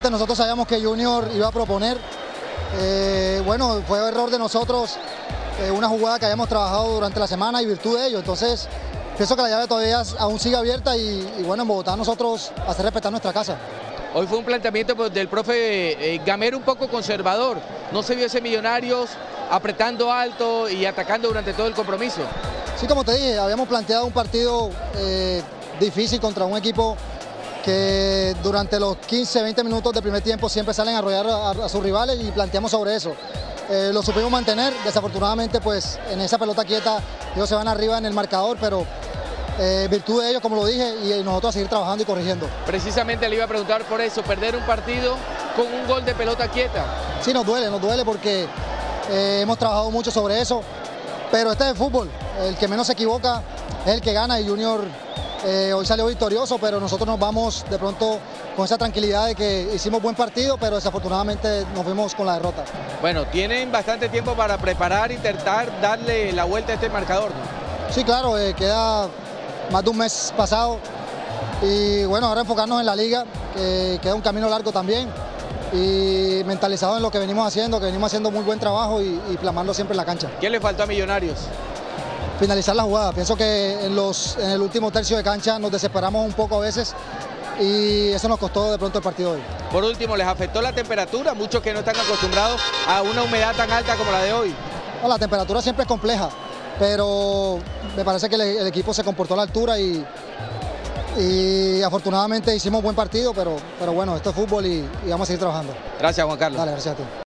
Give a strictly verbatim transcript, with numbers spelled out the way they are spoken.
Sinceramente nosotros sabíamos que Junior iba a proponer. Eh, bueno, fue error de nosotros, eh, una jugada que habíamos trabajado durante la semana y virtud de ello. Entonces, pienso que la llave todavía aún sigue abierta y, y bueno, en Bogotá nosotros hacer respetar nuestra casa. Hoy fue un planteamiento pues, del profe eh, Gamero un poco conservador. No se vio ese Millonarios apretando alto y atacando durante todo el compromiso. Sí, como te dije, habíamos planteado un partido eh, difícil contra un equipo que durante los quince, veinte minutos del primer tiempo siempre salen a arrollar a, a sus rivales y planteamos sobre eso. Eh, lo supimos mantener, desafortunadamente pues en esa pelota quieta ellos se van arriba en el marcador, pero eh, virtud de ellos, como lo dije, y nosotros a seguir trabajando y corrigiendo. Precisamente le iba a preguntar por eso, perder un partido con un gol de pelota quieta. Sí, nos duele, nos duele porque eh, hemos trabajado mucho sobre eso, pero este es el fútbol, el que menos se equivoca es el que gana y Junior eh, hoy salió victorioso, pero nosotros nos vamos de pronto con esa tranquilidad de que hicimos buen partido, pero desafortunadamente nos fuimos con la derrota. Bueno, tienen bastante tiempo para preparar, intentar darle la vuelta a este marcador, ¿no? Sí, claro, eh, queda más de un mes pasado y bueno, ahora enfocarnos en la liga, que queda un camino largo también y mentalizado en lo que venimos haciendo, que venimos haciendo muy buen trabajo y, y plasmarlo siempre en la cancha. ¿Qué le faltó a Millonarios? Finalizar la jugada. Pienso que en, los, en el último tercio de cancha nos desesperamos un poco a veces y eso nos costó de pronto el partido de hoy. Por último, ¿les afectó la temperatura? Muchos que no están acostumbrados a una humedad tan alta como la de hoy. No, la temperatura siempre es compleja, pero me parece que el, el equipo se comportó a la altura y, y afortunadamente hicimos buen partido, pero, pero bueno, esto es fútbol y, y vamos a seguir trabajando. Gracias, Juan Carlos. Dale, gracias a ti.